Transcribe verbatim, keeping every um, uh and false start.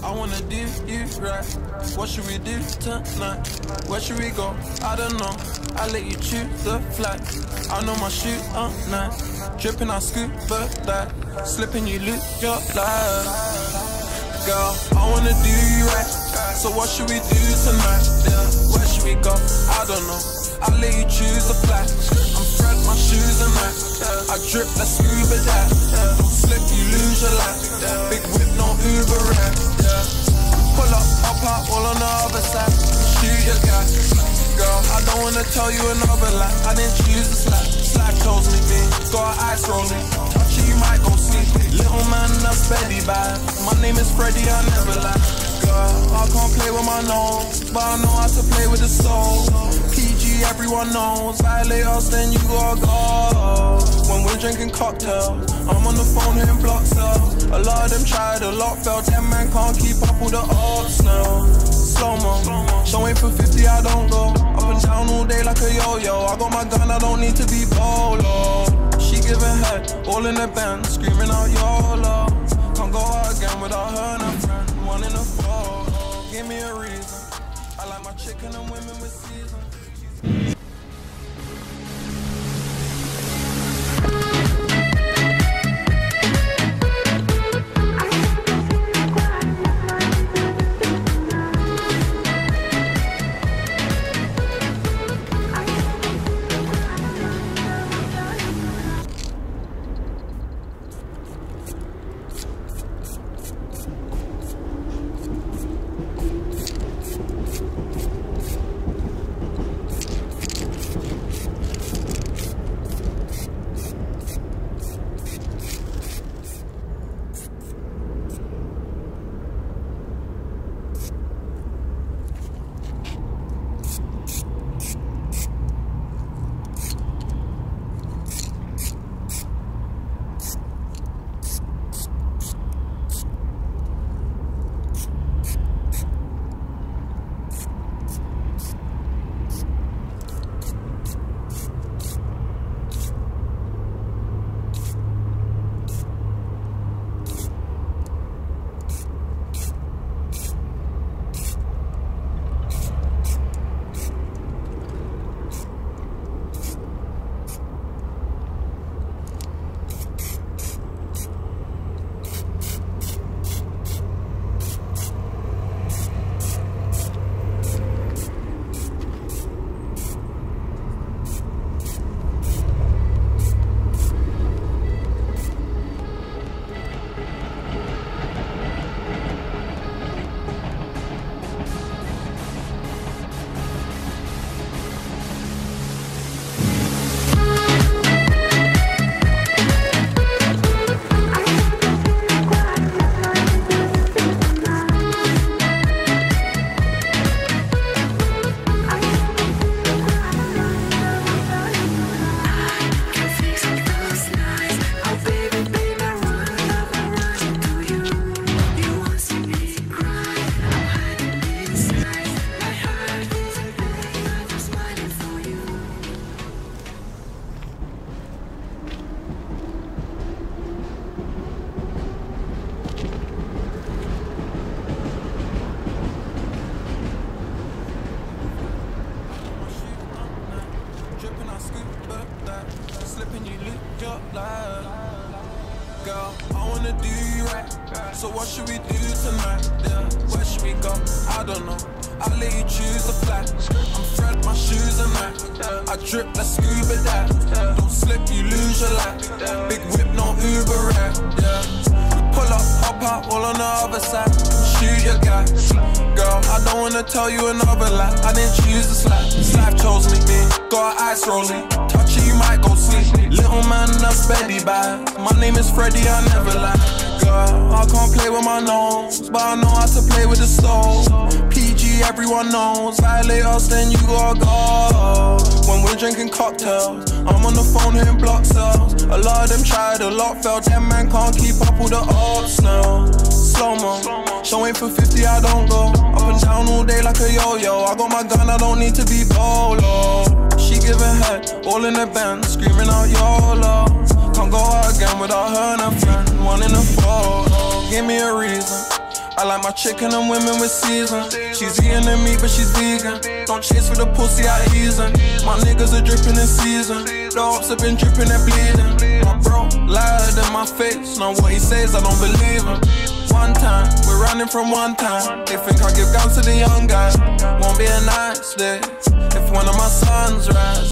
I wanna do you right. What should we do tonight? Where should we go? I don't know. I let you choose the flight. I know my shoes are nice. Dripping, I scuba dive. Slipping, you lose your life. Girl, I wanna do you right. So what should we do tonight? Yeah, where should we go? I don't know. I let you choose the flight. I'm Fred, my shoes are nice. I drip, let's scuba dive. Don't slip, you lose your life. Big whip, no Uber ride. Pull up, pop out, all on the other side. Shoot your guy. Girl, I don't wanna tell you another lie. I didn't choose the slap. Slap chose me, me. Got eyes rolling. Touch you, you might go sleep. Little man, that's Betty bad. My name is Freddy, I never lie. Girl, I can't play with my nose, but I know how to play with the soul. P G, everyone knows. Violate us, then you gotta go. When we're drinking cocktails, I'm on the phone hitting block cells. A lot of them tried, a lot failed. Ten man can't keep up with the odds now. Slow-mo, showing for fifty, I don't go. Up and down all day like a yo-yo. I got my gun, I don't need to be bolo. She giving head, all in the band, screaming out YOLO. Can't go out again without her and her friend. One in a photo, give me a reason. I like my chicken and women with season. Girl, I wanna do you right. So what should we do tonight? Yeah, where should we go? I don't know. I let you choose the flight. I'm Fred, my shoes are nice. I drip, let's scuba dive. Don't slip, you lose your life. Big whip, no Uber ride. Yeah, we pull up, hop out, all on the other side. Shoot your guy. Girl, I don't wanna tell you another lie. I didn't choose the slap. Slap chose me, me. Got ice rolling. Touch you, you might go sleep. Little man, that's Betty bad. My name is Freddy, I never lie. Girl, I can't play with my nose, but I know how to play with the soul. P G, everyone knows. Violate us, then you gotta go. When we're drinking cocktails, I'm on the phone hitting block cells. A lot of them tried, a lot failed. Ten man can't keep up with the odds now. Slow-mo, showing for fifty, I don't go. Up and down all day like a yo-yo. I got my gun, I don't need to be bolo. She giving head, all in the band, screaming out YOLO. Can't go out again without her and her friend. One in a photo, give me a reason. I like my chicken and women with season. She's eating the meat, but she's vegan. Don't chase for the pussy, I easing. My niggas are dripping in season. The ops have been dripping and bleeding. My bro lied in my face. Now what he says, I don't believe him. One time, we're running from one time. They think I give guns to the young guy. Won't be a nice day if one of my sons rise.